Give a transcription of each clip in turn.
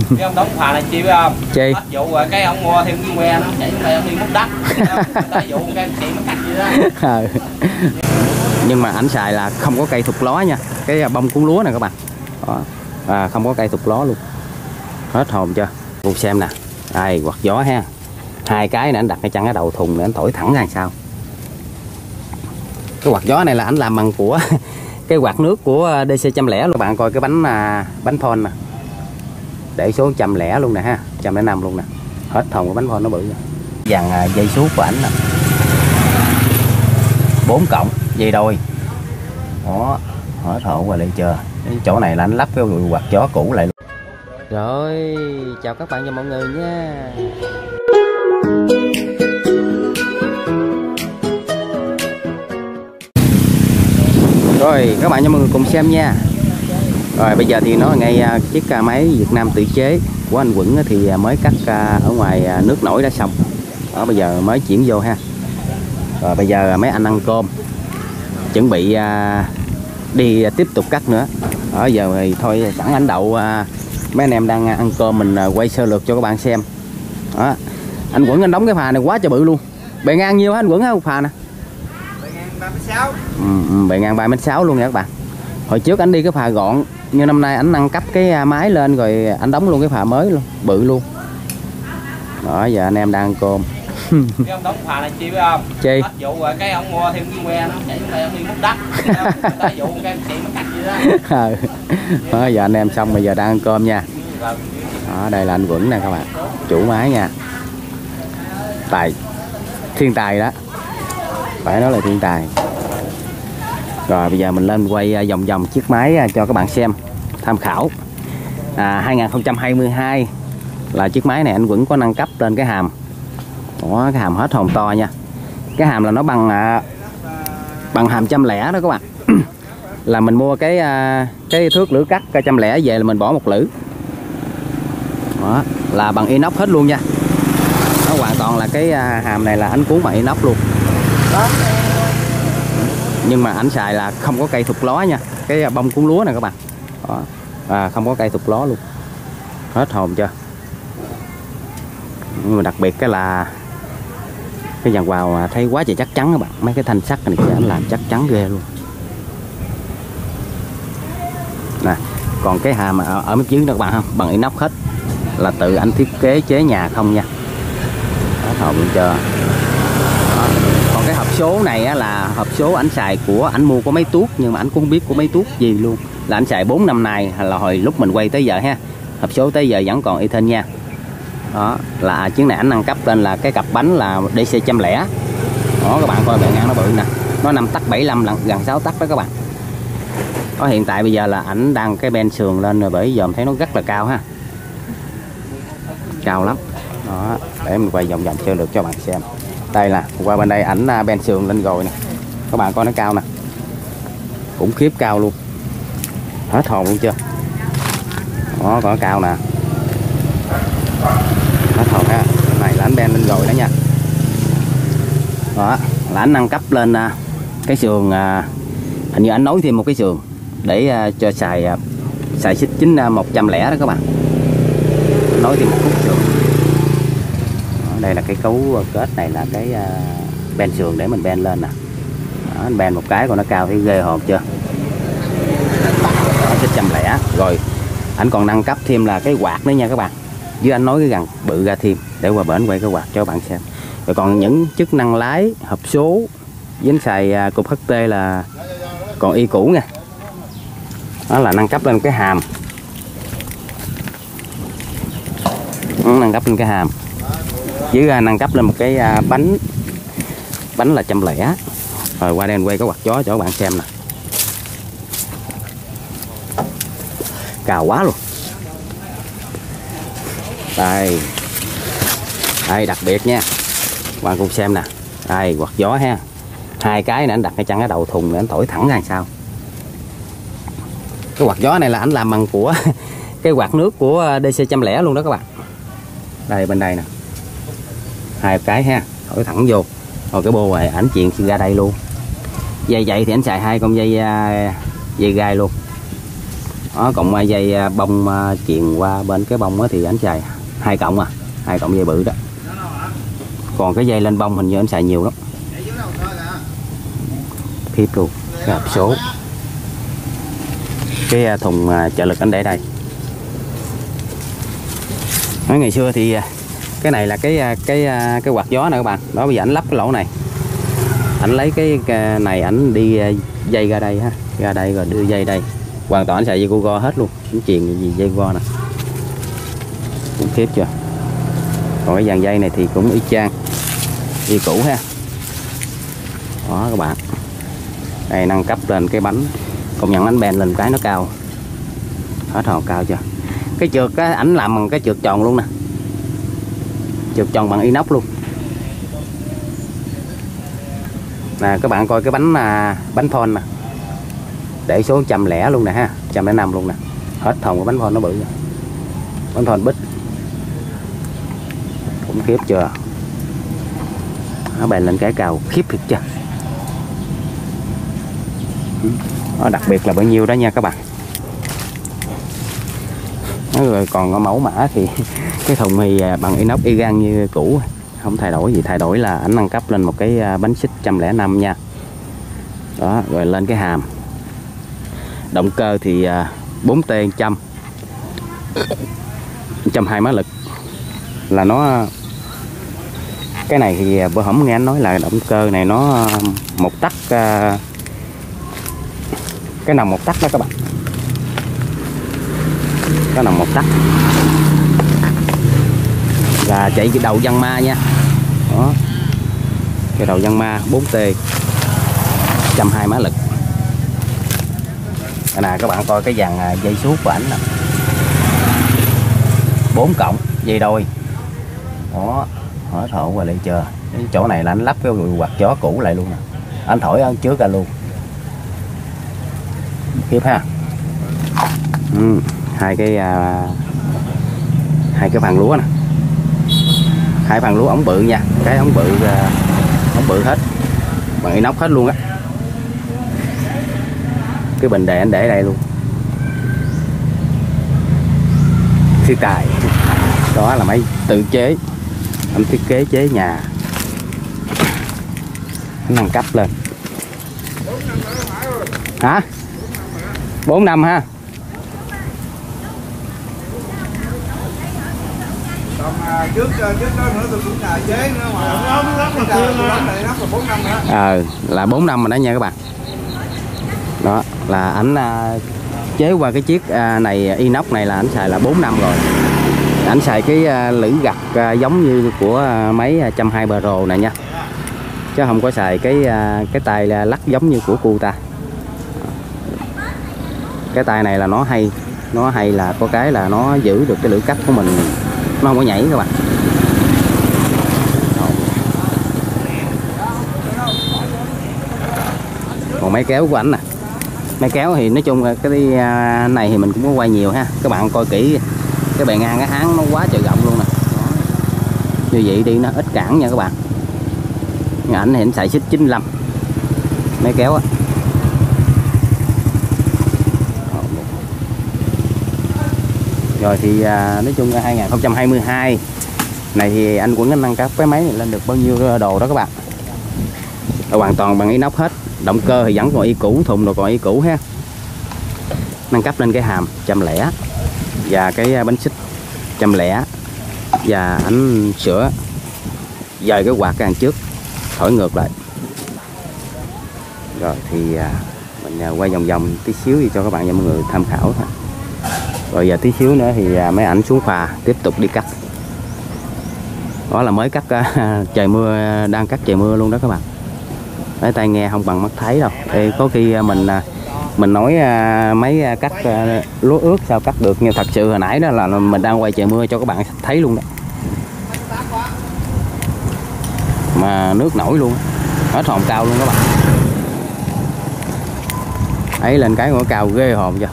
Cái ông đóng phà này chi biết không? Chi? Hết vụ rồi cái ông mua thêm cái que nó chạy xuống đây ông đi múc đất. Người ta vụ cái chị nó cắt vậy đó. Nhưng mà ảnh xài là không có cây thục ló nha, cái bông cuốn lúa này các bạn. Đó. Không có cây thục ló luôn. Hết hồn chưa? Cùng xem nè. Đây, quạt gió ha. Hai cái này anh đặt cái chân ở đầu thùng để anh thổi thẳng ra làm sao. Cái quạt gió này là anh làm bằng của cái quạt nước của DC 100 luôn. Các bạn coi cái bánh phone nè. Để số 100 luôn nè ha, 105 luôn nè. Hết hồn cái bánh phone nó bự. Dàn dây suốt của ảnh nè. 4 cộng dây đôi. Đó, hết hồn rồi lại chưa. Cái chỗ này là anh lắp cái quạt gió cũ lại luôn. Rồi, chào các bạn và mọi người nha. Rồi các bạn cho mọi người cùng xem nha. Rồi bây giờ thì nó ngay chiếc máy Việt Nam tự chế của anh Quẩn thì mới cắt ở ngoài nước nổi đã xong. Đó bây giờ mới chuyển vô ha. Rồi bây giờ mấy anh ăn cơm, chuẩn bị đi tiếp tục cắt nữa. Ở giờ thì thôi sẵn anh đậu mấy anh em đang ăn cơm mình quay sơ lược cho các bạn xem. Đó. Anh Quẩn anh đóng cái phà này quá trời bự luôn. Bề ngang nhiêu hả anh Quẩn hả phà nè? Bề ngang 36. Bề ngang 3m6 luôn nha các bạn. Hồi trước anh đi cái phà gọn, như năm nay anh nâng cấp cái máy lên rồi anh đóng luôn cái phà mới luôn, bự luôn. Đó giờ anh em đang ăn cơm. Cái ông đóng phà này chi biết không? Chi? Hết vụ rồi cái ông mua thêm cái que nó chạy xuống đây ông đi múc đất. Người ta vụ cái chị nó cắt vậy đó. Đó giờ anh em xong bây giờ đang ăn cơm nha. Đó đây là anh Quẩn nè các bạn, chủ máy nha. Thiên tài đó, phải nói là thiên tài. Rồi bây giờ mình lên quay vòng vòng chiếc máy cho các bạn xem tham khảo. 2022 là chiếc máy này anh Quẩn có nâng cấp lên cái hàm. Đó, cái hàm hết hồn to nha. Cái hàm là nó bằng hàm 100 đó các bạn. Là mình mua cái thước lưỡi cắt 100 về là mình bỏ một lưỡi. Đó, là bằng inox hết luôn nha. Nó hoàn toàn là cái hàm này là anh cuốn bằng inox luôn. Đó. Nhưng mà ảnh xài là không có cây thục ló nha, cái bông cuốn lúa này các bạn. Đó. Không có cây thục ló luôn. Hết hồn chưa? Nhưng mà đặc biệt cái là cái dàn vào thấy quá trời chắc chắn các bạn. Mấy cái thanh sắt này kia anh làm chắc chắn ghê luôn nè. Còn cái hàm ở phía dưới đó các bạn không, bằng inox hết, là tự anh thiết kế chế nhà không nha. Hết hồn chưa? Còn cái hộp số này á, là hộp số ảnh xài của ảnh mua của mấy tuốt, nhưng mà ảnh cũng không biết của mấy tuốt gì luôn. Là ảnh xài 4 năm nay, là hồi lúc mình quay tới giờ ha. Hộp số tới giờ vẫn còn y thên nha. Đó là chiếc này ảnh nâng cấp lên là cái cặp bánh là DC 100. Đó các bạn coi bề ngang nó bự nè. Nó 5 tấc 75 lần, gần 6 tấc đó các bạn. Đó hiện tại bây giờ là ảnh đang cái ben sườn lên rồi, bởi giờ thấy nó rất là cao ha. Cao lắm. Đó, để mình quay vòng vòng sơ lược cho bạn xem. Đây là qua bên đây ảnh ben sườn lên rồi nè. Các bạn coi nó cao nè. Khủng khiếp cao luôn. Hết hồn luôn chưa? Đó có cao nè. Hết hồn ha. Cái này là ảnh ben lên rồi đó nha. Đó là ảnh nâng cấp lên cái sườn, hình như ảnh nối thêm một cái sườn để cho xài xích chính 100 đó các bạn. Nối thêm một khúc sườn. Đây là cái cấu kết này là cái ben sườn để mình ben lên nè. Đó, anh ben một cái còn nó cao thấy ghê hồn chưa? Đó, 100 rồi anh còn nâng cấp thêm là cái quạt nữa nha các bạn. Với anh nói cái gần bự ra thêm để qua bển quay cái quạt cho các bạn xem. Rồi còn những chức năng lái, hộp số với anh xài cục HT là còn y cũ nha. Đó là nâng cấp lên cái hàm. Nâng cấp lên cái hàm. Với nâng cấp lên một cái bánh là 100. Rồi qua đây quay cái quạt gió cho các bạn xem nè. Cao quá luôn. Đây. Đây đặc biệt nha. Các bạn cùng xem nè. Đây quạt gió ha. Hai cái này anh đặt cái chân ở đầu thùng để anh thổi thẳng ra làm sao. Cái quạt gió này là anh làm bằng của cái quạt nước của DC 100 luôn đó các bạn. Đây bên đây nè. Hai cái ha, thổi thẳng vô. Rồi cái bô này ảnh chuyền ra đây luôn. Dây vậy thì anh xài 2 con dây gai luôn. Đó, cộng dây bông chuyền qua bên cái bông thì anh xài 2 cộng 2 cộng dây bự đó. Còn cái dây lên bông hình như anh xài nhiều lắm. Khiếp luôn, cái hộp số. Cái thùng trợ lực anh để đây. Nói ngày xưa thì cái này là cái quạt gió nè các bạn. Đó bây giờ anh lắp cái lỗ này. Anh lấy cái này anh đi dây ra đây ha, ra đây rồi đưa dây đây. Hoàn toàn anh xài dây go hết luôn, anh chuyền gì dây go nè. Cũng khiếp chưa. Còn cái dàn dây này thì cũng y chang, y cũ ha. Đó các bạn. Đây nâng cấp lên cái bánh, công nhận bánh ben lên cái nó cao. Hết hồn cao chưa. Cái trượt cái ảnh làm bằng cái trượt tròn luôn nè, trượt tròn bằng inox luôn nè. Các bạn coi cái bánh phone nè, để số 100 luôn nè ha, 105 luôn nè. Hết thòng cái bánh phone nó bự, bánh phone bích cũng khiếp chưa. Nó bền lên cái cao khiếp thiệt chưa. Đó, đặc biệt là bao nhiêu đó nha các bạn. Rồi còn có mẫu mã thì cái thùng thì bằng inox y gan như cũ, không thay đổi gì. Thay đổi là ảnh nâng cấp lên một cái bánh xích 105 nha. Đó, rồi lên cái hàm. Động cơ thì 4T 120 mã lực. Là nó, cái này thì bữa hổm nghe anh nói là động cơ này nó 1 tắc, cái nòng 1 tắc đó các bạn. Cái nòng 1 tắc. Và chạy cái đầu văn ma nha. Đó. Cái đầu văn ma 4T 120 mã lực. Đây nè các bạn coi cái dàn dây suốt của ảnh nè. 4 cộng dây đôi. Đó, hết hồn qua lại chưa. Cái chỗ này là anh lắp cái quạt gió cũ lại luôn nè. Anh thổi ở trước ra luôn. Khiếp ha. Hai cái phàn lúa nè. 2 phàn lúa ống bự nha. Cái ống bự hết. Bằng inox hết luôn á. Cái bình đề anh để đây luôn. Sư tài. Đó là máy tự chế. Anh thiết kế chế nhà. Anh nâng cấp lên. Hả? 4 năm ha. Còn trước đó nữa tôi cũng là chế nữa mà nó 4 năm nữa. Là 4 năm rồi đó nha các bạn. Đó là ảnh chế qua cái chiếc này inox này là ảnh xài là 4 năm rồi. Ảnh xài cái lưỡi gặt giống như của máy 120 Pro này nha. Chứ không có xài cái tay lắc giống như của cu ta. Cái tay này là nó hay là có cái là nó giữ được cái lưỡi cắt của mình, nó không có nhảy các bạn. Còn máy kéo của ảnh nè. Máy kéo thì nói chung cái này thì mình cũng có quay nhiều ha. Các bạn coi kỹ cái bề ngang cái áng nó quá trời rộng luôn nè. Như vậy đi nó ít cản nha các bạn. Ảnh thì ảnh xài xích 95 máy kéo á. Rồi thì nói chung là 2022 này thì anh cũng nâng cấp cái máy này lên được bao nhiêu đồ đó các bạn. Hoàn toàn bằng inox hết. Động cơ thì vẫn còn y cũ, thùng rồi còn y cũ ha. Nâng cấp lên cái hàm 100 và cái bánh xích 100 và anh sửa dời cái quạt cái đằng trước thổi ngược lại. Rồi thì mình quay vòng vòng tí xíu cho các bạn và mọi người tham khảo thôi. Rồi giờ tí xíu nữa thì mấy ảnh xuống phà tiếp tục đi cắt. Đó là mới cắt trời mưa, đang cắt trời mưa luôn đó các bạn. Lấy tai nghe không bằng mắt thấy đâu. Ê, có khi mình nói mấy cắt lúa ướt sao cắt được, nhưng thật sự hồi nãy đó là mình đang quay trời mưa cho các bạn thấy luôn đó. Mà nước nổi luôn, hết hồn cao luôn các bạn. Ấy lên cái ngõ cao ghê hồn chưa.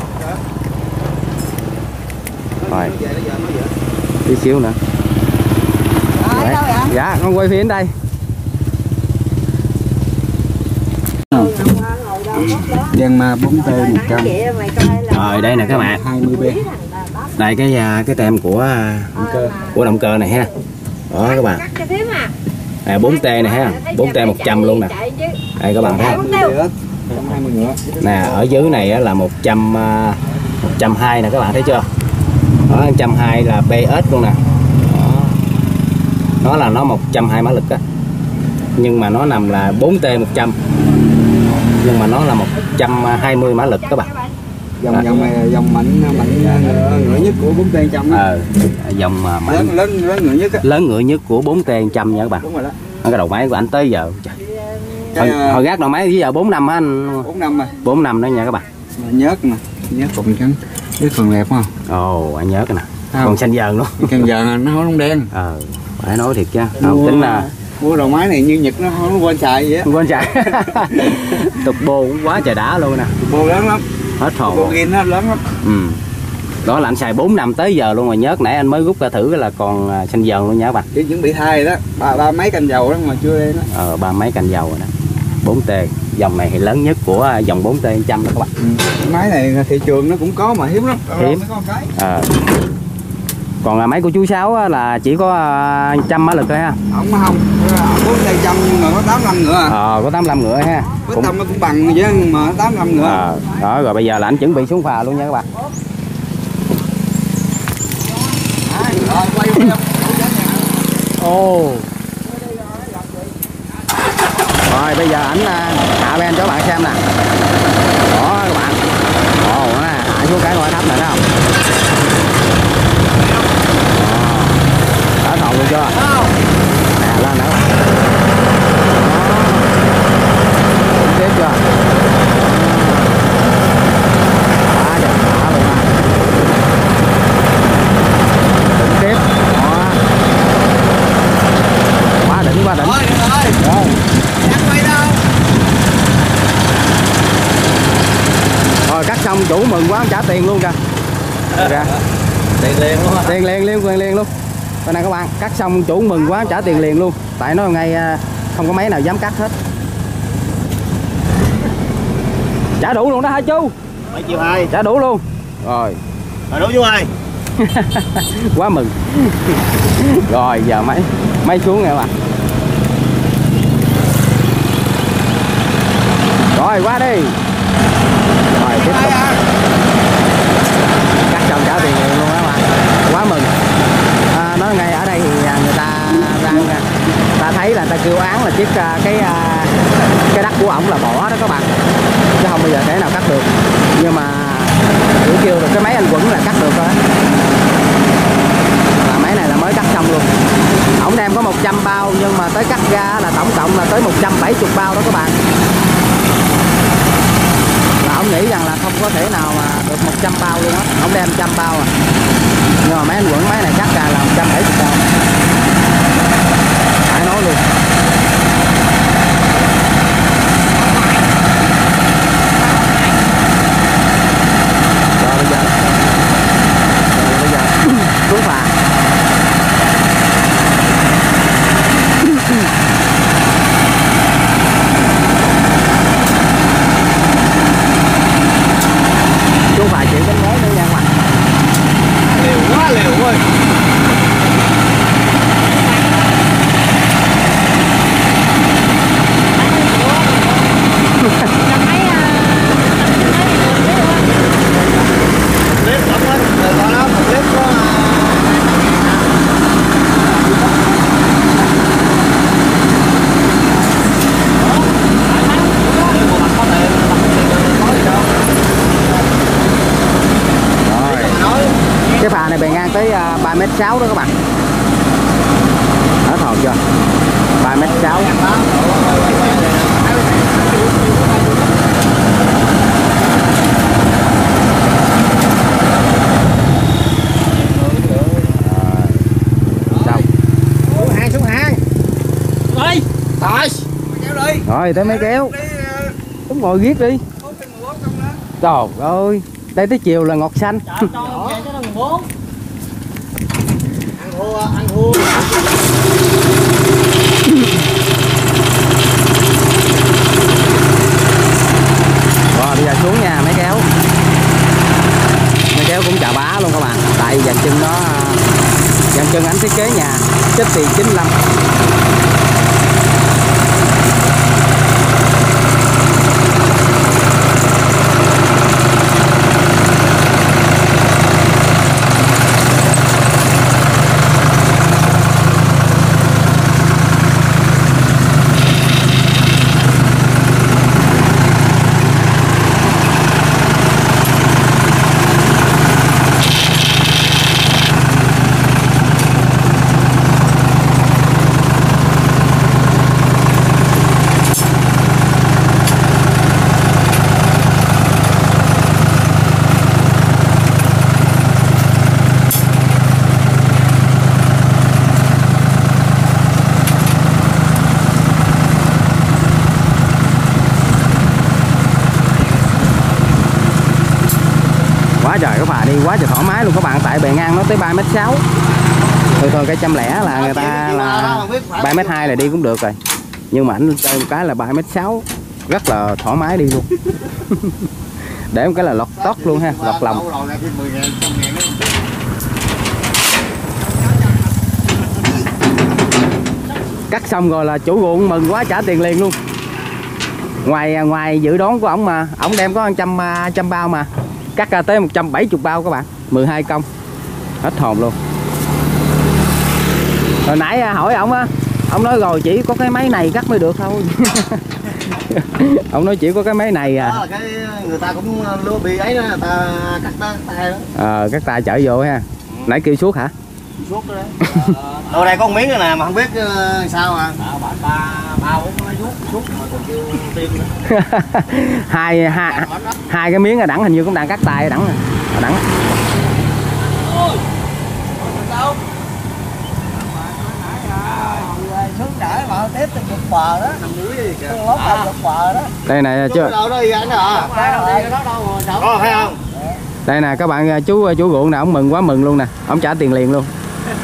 Rồi tí xíu nữa. Dạ con quay phim đây. Dân ma 4T 100. Rồi đây nè các bạn. 20B. Đây cái tem của động cơ này ha. Đó các bạn. 4T này ha, 4T 100 luôn nè. Đây các bạn thấy không? 120 ngựa. Nè, ở dưới này là 120 nè các bạn thấy chưa? Đó, 120 là PS luôn nè. Đó. Nó 120 mã lực á. Nhưng mà nó nằm là 4T 100. Nhưng mà nó là 120 mã lực các bạn. Dòng mạnh ngựa nhất của 4T 100 đó. Dòng mạnh lớn ngựa nhất á. Lớn ngựa nhất của 4T 100 nha các bạn. Đúng rồi đó. Cái đầu máy của anh tới giờ. Hồi gác đầu máy tới giờ 4 năm á anh. 4 năm rồi. 4 năm đó nha các bạn. Nhớt mà, nhớt còn trắng. Cái phần đẹp không? Ồ, anh nhớ cái nè. Còn xanh dờn luôn. Xanh dờn nó không đen. Phải nói thiệt chứ. Không tính là mua đầu máy này như Nhật nó không quên xài vậy á. Quên xài. Tục bô cũng quá trời đã luôn nè. Bô lớn lắm. Hết hồn. Bô gin nó lớn lắm. Đó là anh xài 4 năm tới giờ luôn rồi, nhớ nãy anh mới rút ra thử là còn xanh dần luôn nha các bạn. Chỉ chuẩn bị thay đó, ba mấy cành dầu đó mà chưa lên đó. Ba mấy cành dầu rồi đó. 4T, dòng này thì lớn nhất của dòng 4T 100 đó các bạn. Máy này thị trường nó cũng có mà hiếm lắm. Hiếm. Còn máy của chú Sáu là chỉ có 100 mã lực thôi ha. Không 4T 100 nhưng mà có 85 ngựa. Có 85 ngựa ha. Có tâm nó cũng bằng với mà 85 ngựa. Đó rồi bây giờ là anh chuẩn bị xuống phà luôn nha các bạn. Rồi bây giờ ảnh hạ ben cho bạn xem nè. Đó các bạn. Hạ xuống cái loại thấp này đó không? Đỡ thòng luôn chưa? Nè lên nữa. Tiếp chưa? Tiếp. Quá đỉnh. Rồi. Rồi cắt xong chủ mừng quá trả tiền luôn kìa. Tiền liền luôn. Tiền liền luôn. Đây này các bạn, cắt xong chủ mừng quá trả tiền liền luôn. Tại nó ngay không có máy nào dám cắt hết. Trả đủ luôn đó hả chú? 7 triệu 2. Trả đủ luôn. Rồi. Đủ chú ơi. Quá mừng. Rồi giờ máy xuống nha các bạn. Rồi qua đi. Rồi tiếp tục. Cắt xong trả tiền liền luôn đó các bạn. Quá mừng. Nói ngay ở đây thì người ta thấy là người ta kêu án là chiếc cái đất của ổng là bỏ đó các bạn, chứ không bao giờ thể nào cắt được. Nhưng mà chủ kêu được cái máy anh Quẩn là cắt được đó. Là máy này là mới cắt xong luôn. Ổng đem có 100 bao nhưng mà tới cắt ra là tổng cộng là tới 170 bao đó các bạn. Là ông nghĩ rằng là không có thể nào mà được 100 bao luôn á. Ông đem 100 bao à. Nhưng mà mấy anh Quẩn máy này cắt ra là 170 bao. Phải nói luôn. Rồi bây giờ xuống phà. Xuống phà chịu cái mối nữa nha các bạn. Liều quá liều ơi. Cái phà này bề ngang tới 3m6 đó các bạn. Đó thọt chưa? 3m6. Xuống hàng. Rồi tới mấy kéo. Đúng rồi, giết đi. Trời ơi, đây tới chiều là ngọt xanh. Ăn thua. Rồi bây giờ xuống nha mấy kéo. Văn Trân ảnh thiết kế nhà, chết tiền 95. Quá trời các bà, đi quá trời thoải mái luôn các bạn, tại bề ngang nó tới 3m6. Thôi cái 100 là người ta là 3m2 là đi cũng được rồi, nhưng mà ảnh chơi một cái là 3m6, rất là thoải mái đi luôn. Để một cái là lọt tót luôn ha, lọt lòng. Cắt xong rồi là chủ ruộng mừng quá trả tiền liền luôn. Ngoài dự đoán của ổng mà ổng đem có 100 bao mà cắt ra tới 170 bao các bạn, 12 công, hết hồn luôn. Hồi nãy hỏi ổng á, ông nói rồi chỉ có cái máy này cắt mới được thôi. Ông nói chỉ có cái máy này à. Đó, cái người ta cũng lúa bị ấy đó, người ta cắt tay đó. Cắt tay chở vô ha. Nãy kêu suốt hả? Suốt đó. Đồ này có một miếng nữa nè mà không biết sao à. Ba bốn nó suốt mà còn chưa tiêm nữa. hai cái miếng là đẳng, hình như cũng đang cắt tay đẳng nè. Đẳng. Xuống đỡ mà tiếp từ một bờ đó. Nằm dưới gì kìa. Lót một bờ đó. Đây này chưa. Đâu đó gì anh hả? Có phải không? Đây nè các bạn, chú ruộng nè, ông mừng quá mừng luôn nè, ông trả tiền liền luôn.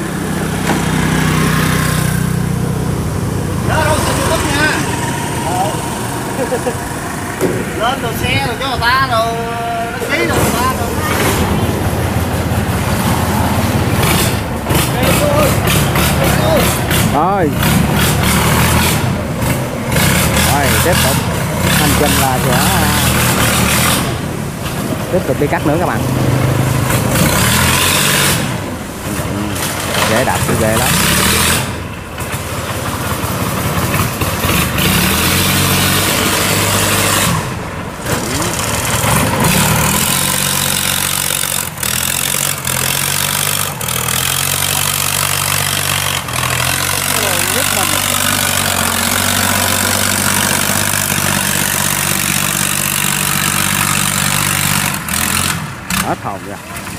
Lên đồ xe rồi cho người ta rồi đăng ký rồi người ta rồi. Rồi tiếp tục hành trình là sẽ tiếp tục đi cắt nữa các bạn. Dễ đạp thì ghê lắm. Hết hồn rồi.